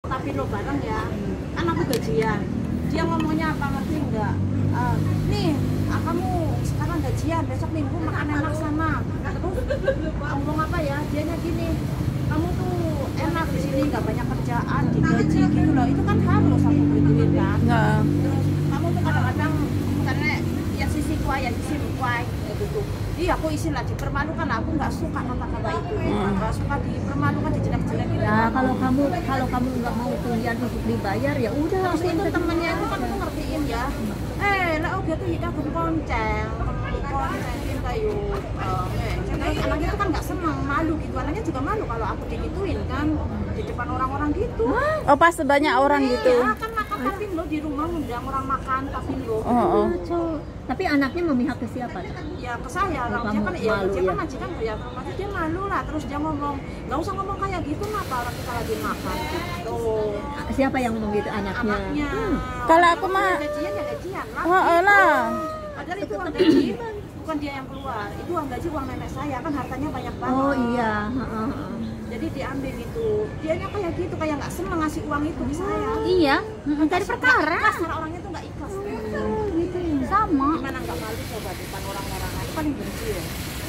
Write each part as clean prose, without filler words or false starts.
Tapi lo bareng ya, kan aku gajian. Dia ngomongnya apa ngerti enggak? Nih, kamu sekarang gajian, besok minggu makan enak sana. Terus ngomong apa ya? Dianya gini, kamu tuh enak di sini, nggak banyak kerjaan, digaji gitu loh. Itu kan harus aku gituin kan. Nah. Terus kamu tuh kadang-kadang karena ya sisi kuai ya sisi kuai gitu. Iya, aku istilah dipermalukan, aku nggak suka kata-kata itu, nggak suka dipermalukan, dijelek-jelekin. Nah, kalau kamu nggak mau kuliah untuk dibayar ya udah. Terus itu temennya itu kan aku ngertiin ya. Lah oh gitu ya aku koncentin kayu. Anaknya itu kan nggak senang, malu gitu. Anaknya juga malu kalau aku digituin kan di depan orang-orang gitu. Oh, pas banyak orang gitu. Ya kan makan tapi lo di rumah ngundang orang makan tapi lo. Tapi anaknya memihak ke siapa? Ya ke saya, orang dia kan ya dia kan majikan ya, terus dia malu lah, terus dia ngomong nggak usah ngomong kayak gitu kenapa orang kita lagi makan gitu. Siapa yang ngomong gitu? Anaknya. Kalau aku mah gajian ya gajian lah. lah. Padahal itu uang gaji, bukan dia yang keluar. Itu uang gaji uang nenek saya kan hartanya banyak banget. Oh iya. Jadi diambil itu. Dianya kayak gitu, kayak nggak seneng ngasih uang itu ke saya. Iya. Dari perkara. Kasar orangnya tuh nggak ikhlas. Gitu. Sama. Gimana nggak malu coba depan orang-orang itu paling benci ya.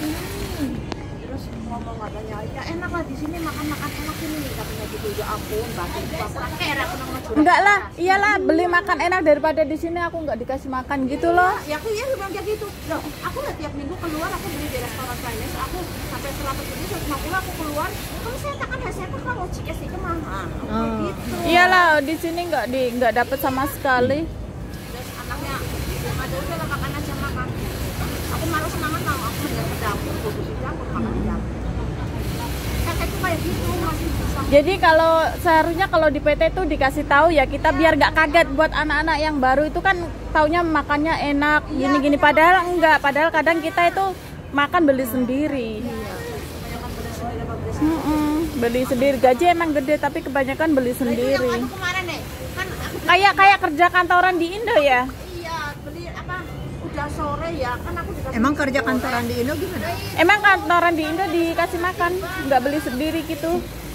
Terus ngomong katanya, ya enak lah di sini makan-makan enak ini katanya gitu. Ya ampun, batin aku kira aku nang ngejurang. Enggak lah, iyalah beli makan enak daripada di sini aku nggak dikasih makan gitu loh. Ya aku ya bilang kayak gitu. Loh, aku lah tiap minggu keluar, aku beli di restoran Chinese, aku sampai 100 ribu, 150 aku keluar. Kamu saya takkan hasilnya tuh kamu cikes itu mahal. Gitu. Iyalah di sini nggak dapet sama sekali. Terus anaknya ada udah lah makan aja makan. Aku malu semangat mau aku mendapat ke dapur, khusus di dapur makan di dapur. Kakek tuh kayak gitu masih bisa. Jadi kalau seharusnya kalau di PT tuh dikasih tahu ya kita biar nggak kaget buat anak-anak yang baru itu kan taunya makannya enak gini-gini padahal enggak, padahal kadang kita itu makan beli sendiri. Kebanyakan beli sendiri apa beli Beli sendiri, gaji emang gede tapi kebanyakan beli sendiri. Itu yang kemarin nih, kan aku Kayak kerja kantoran di Indo ya. iya beli apa udah sore ya kan aku dikasih Emang kerja kantoran di Indo gimana? Emang kantoran di Indo dikasih makan, nggak beli sendiri gitu.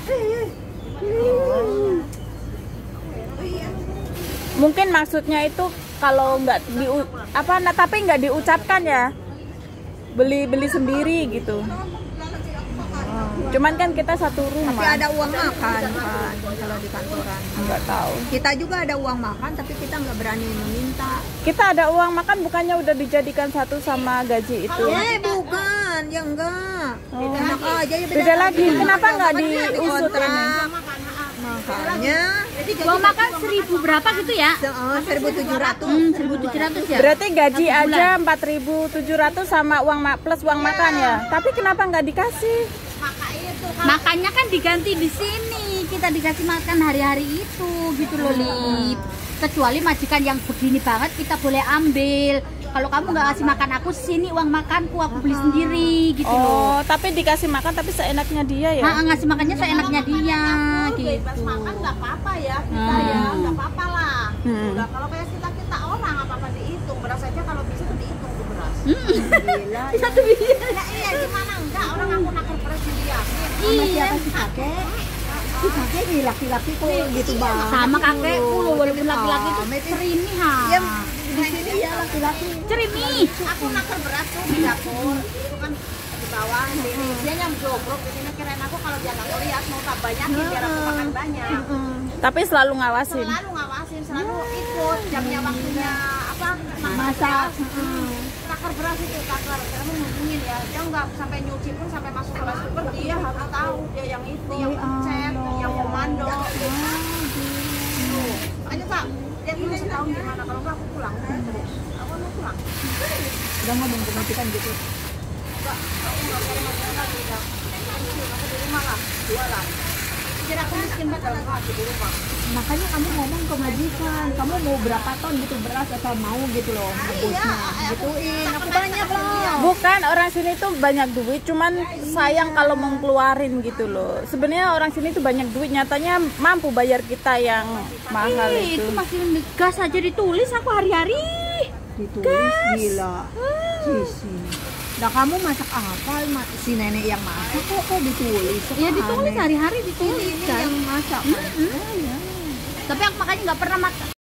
Mungkin maksudnya itu kalau nggak tapi nggak diucapkan ya, beli sendiri gitu. Cuman kan kita satu rumah. Tapi ada uang makan kan kalau di kantoran. Nggak tahu. Kita juga ada uang makan tapi kita nggak berani meminta. Kita ada uang makan bukannya udah dijadikan satu sama gaji itu? Bukan, ya enggak. Enak aja ya Beda lagi. Kenapa nggak diusut ini? Makanya Uang makan 1000 berapa gitu ya? 1.700. 1.700 ya? Berarti gaji aja 4.700 sama plus uang makan ya. Tapi kenapa nggak dikasih? Makanya kan diganti di sini. Kita dikasih makan hari-hari itu gitu loh, Lip. Kecuali majikan yang begini banget kita boleh ambil. Kalau kamu nggak kasih makan aku, sini uang makanku aku beli sendiri gitu loh. Oh, tapi dikasih makan tapi seenaknya dia ya? Ngasih makannya seenaknya dia bebas gitu. makan nggak apa-apa ya kita ya nggak apa-apa lah. Udah kalau kayak kita orang apa-apa dihitung, beras aja kalau bisa tuh dihitung tuh beras. Satu biji. Nah, iya gimana enggak orang aku nakar beras dia. Iya. Si kakek di laki-laki kok gitu banget. Sama kakekku loh, walaupun laki-laki itu cerimi ha. Ya di sini ya laki-laki. Cerimi. Aku nakar beras tuh di dapur itu kan di bawah sini. Dia yang jogrok di sini kirain aku kalau dia nggak lihat mau tak banyakin biar aku makan banyak. Tapi selalu ngawasin. Selalu ngawasin, selalu ikut jamnya waktunya apa Masak. Takar beras itu takar, kamu ngubungin ya dia nggak sampai nyuci pun sampai masuk ke rice cooker dia harus tahu dia yang itu yang pencet yang komando makanya Pak dia dulu setahun gimana kalau nggak aku pulang aku mau pulang Udah ngomong ke majikan gitu. enggak aku nggak cari makan lagi udah aku di rumah lah jualan jadi aku miskin banget dalam hati di rumah. Makanya kamu ngomong ke majikan, kamu mau berapa ton gitu beras atau mau gitu loh bosnya. Gituin, aku banyak loh. Bukan, orang sini tuh banyak duit, cuman sayang kalau mau keluarin gitu loh. Sebenarnya orang sini tuh banyak duit, nyatanya mampu bayar kita yang mahal itu. Itu masih gas aja ditulis aku hari-hari. Ditulis gila. Sisi. Nah kamu masak apa? Si nenek yang masak kok ditulis? Ya ditulis hari-hari ditulis Ini kan. yang masak kan? Ya. Tapi aku makanya nggak pernah makan